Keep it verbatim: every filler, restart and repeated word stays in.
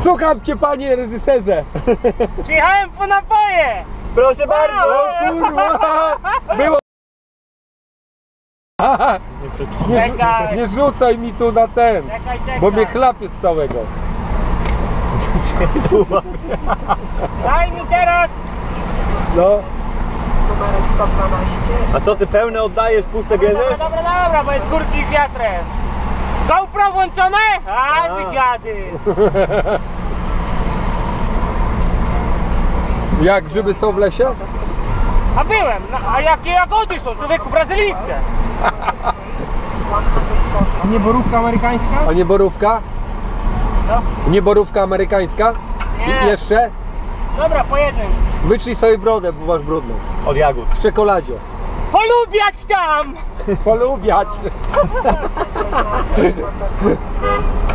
Słucham cię, panie reżyserze. Przyjechałem po napoje. Proszę bardzo. O kurwa! Było... Nie, Czekaj. nie rzucaj mi tu na ten, Czekaj, czekaj. bo mnie chlapie z całego. Daj mi teraz. No. A co ty pełne oddajesz, puste bierzesz? Dobra, dobra, dobra, bo jest górki z wiatrem. GoPro włączone? A, A. wy dziady. Jak grzyby są w lesie? A byłem, no, a jakie jagody są, człowieku, brazylijskie. A nie borówka amerykańska? A nie borówka? No. Nie borówka amerykańska? Nie. I jeszcze? Dobra, po jednym. Wytrzyj sobie brodę, bo masz brudną. Od jagód. W czekoladzie. Polubiać tam! Polubiać.